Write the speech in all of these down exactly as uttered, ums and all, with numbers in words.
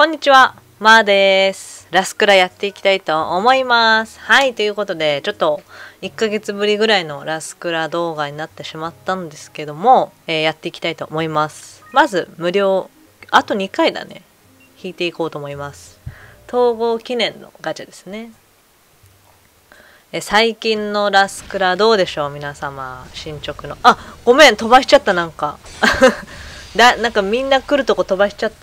こんにちは、まーです。ラスクラやっていきたいと思います。はい、ということで、ちょっといっかげつぶりぐらいのラスクラ動画になってしまったんですけども、えーやっていきたいと思います。まず、無料、あとにかいだね。引いていこうと思います。統合記念のガチャですね。え最近のラスクラどうでしょう皆様。進捗の。あ、ごめん、飛ばしちゃった、なんか。だ、なんかみんな来るとこ飛ばしちゃった。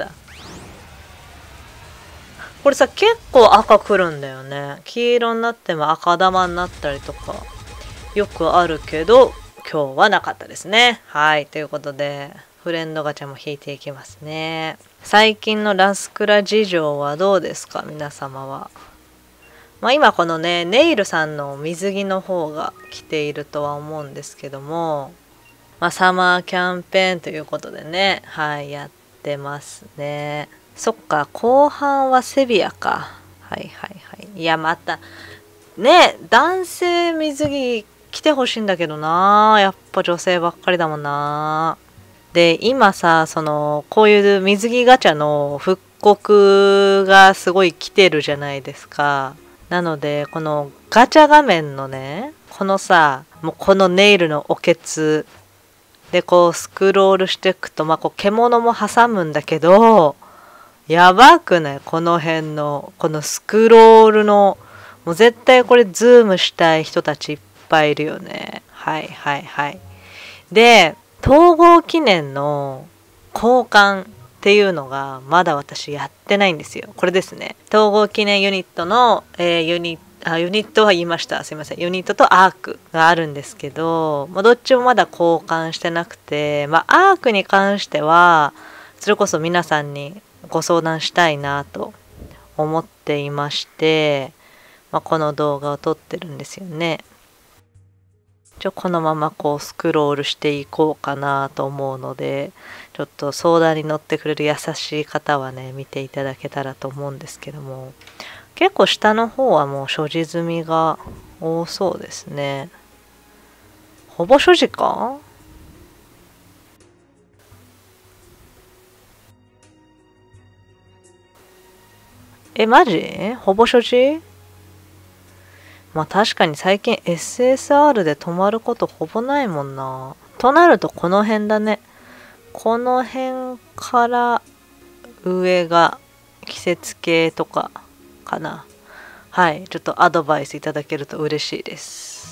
これさ、結構赤くるんだよね。黄色になっても赤玉になったりとか、よくあるけど、今日はなかったですね。はい、ということで、フレンドガチャも引いていきますね。最近のラスクラ事情はどうですか皆様は。まあ今このね、ネイルさんの水着の方が来ているとは思うんですけども、まあサマーキャンペーンということでね、はい、やってますね。そっか、後半はセビアか。はいはいはい。いや、また、ね、男性水着着てほしいんだけどな。やっぱ女性ばっかりだもんな。で、今さ、その、こういう水着ガチャの復刻がすごい来てるじゃないですか。なので、このガチャ画面のね、このさ、もうこのネイルのおけつでこうスクロールしていくと、まあこう獣も挟むんだけど、やばくないこの辺の、このスクロールの、もう絶対これズームしたい人たちいっぱいいるよね。はいはいはい。で、統合記念の交換っていうのがまだ私やってないんですよ。これですね。統合記念ユニットの、えー、ユニット、あ、ユニットは言いました。すいません。ユニットとアークがあるんですけど、まあ、どっちもまだ交換してなくて、まあ、アークに関しては、それこそ皆さんにご相談したいなと思っていまして、まあ、この動画を撮ってるんですよね。ちょこのままこうスクロールしていこうかなと思うので、ちょっと相談に乗ってくれる優しい方はね、見ていただけたらと思うんですけども、結構下の方はもう所持済みが多そうですね。ほぼ所持か？え、マジ？ほぼ所持？まあ確かに最近 エスエスアール で止まることほぼないもんな。となるとこの辺だね。この辺から上が季節系とかかな。はい。ちょっとアドバイスいただけると嬉しいです。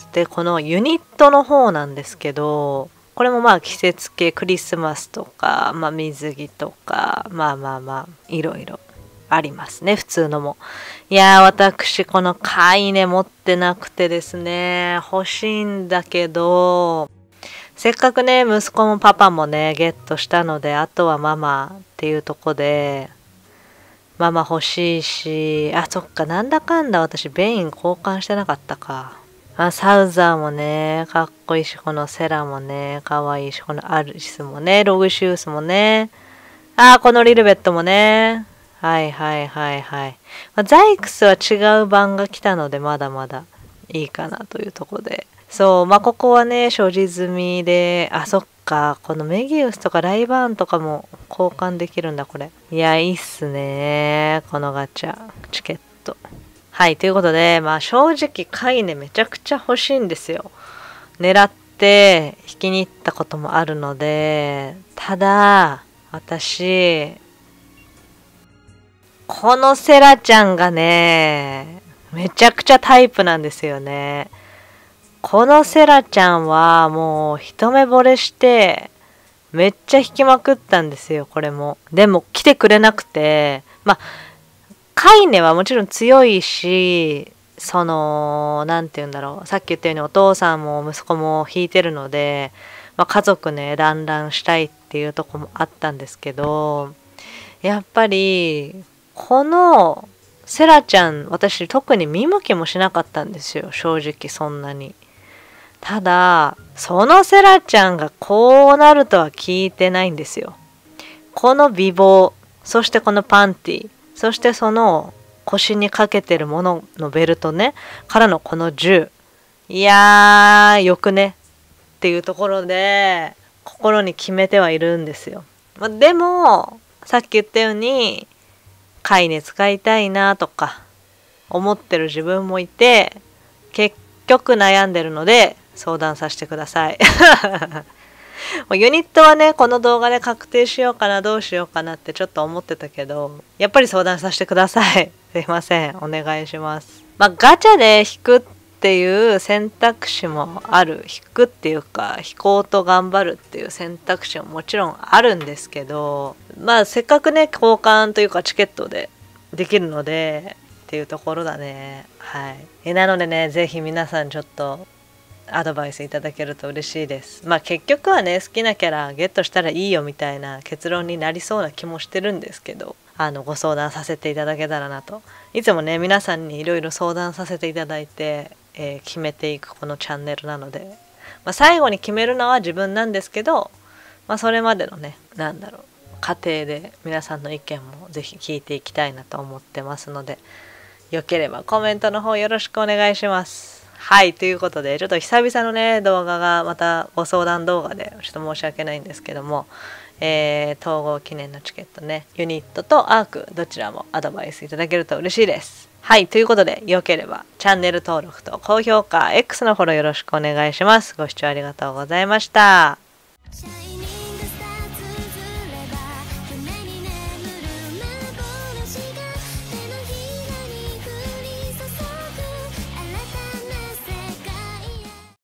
で、このユニットの方なんですけど、これもまあ季節系、クリスマスとか、まあ水着とか、まあまあまあ、いろいろありますね、普通のも。いやー、私、この飼いね持ってなくてですね、欲しいんだけど、せっかくね、息子もパパもね、ゲットしたので、あとはママっていうとこで、ママ欲しいし、あ、そっか、なんだかんだ私、ベイン交換してなかったか。あ、サウザーもね、かっこいいし、このセラもね、かわいいし、このアルシスもね、ログシュースもね、あ、このリルベットもね、はいはいはいはい。まあ、ザイクスは違う版が来たのでまだまだいいかなというところで。そう、まあここはね、所持済みで、あ、そっか、このメギウスとかライバーンとかも交換できるんだ、これ。いや、いいっすね。このガチャ、チケット。はい、ということで、まあ正直カイネめちゃくちゃ欲しいんですよ。狙って引きに行ったこともあるので、ただ、私、このセラちゃんがね、めちゃくちゃタイプなんですよね。このセラちゃんはもう一目惚れして、めっちゃ引きまくったんですよ、これも。でも来てくれなくて、まあ、カイネはもちろん強いし、その、なんて言うんだろう。さっき言ったようにお父さんも息子も引いてるので、まあ、家族ね、団らんしたいっていうとこもあったんですけど、やっぱり、このセラちゃん、私特に見向きもしなかったんですよ、正直そんなに。ただ、そのセラちゃんがこうなるとは聞いてないんですよ。この美貌、そしてこのパンティ、そしてその腰にかけてるもののベルトね、からのこの銃。いやー、よくねっていうところで、心に決めてはいるんですよ。まあ、でも、さっき言ったように、 会に使いたいなとか思ってる自分もいて、結局悩んでるので相談させてください。ユニットはね、この動画で確定しようかな、どうしようかなってちょっと思ってたけど、やっぱり相談させてください。すいません、お願いします。まあガチャで引くっていう選択肢もある、引くっていうか引こうと頑張るっていう選択肢ももちろんあるんですけど、まあせっかくね交換というかチケットでできるのでっていうところだね。はい。えなのでね、ぜひ皆さんちょっとアドバイスいただけると嬉しいです。まあ結局はね、好きなキャラゲットしたらいいよみたいな結論になりそうな気もしてるんですけど、あのご相談させていただけたらなと。いつもね皆さんにいろいろ相談させていただいて、えー、決めていくこのチャンネルなので、まあ、最後に決めるのは自分なんですけど、まあそれまでのね、なんだろう、過程で皆さんの意見もぜひ聞いていきたいなと思ってますので、よければコメントの方よろしくお願いします。はい、ということでちょっと久々のね動画がまたご相談動画でちょっと申し訳ないんですけども、えー、統合記念のチケットね、ユニットとアークどちらもアドバイスいただけると嬉しいです。はい、ということでよければチャンネル登録と高評価、 X のフォローよろしくお願いします。ご視聴ありがとうございました。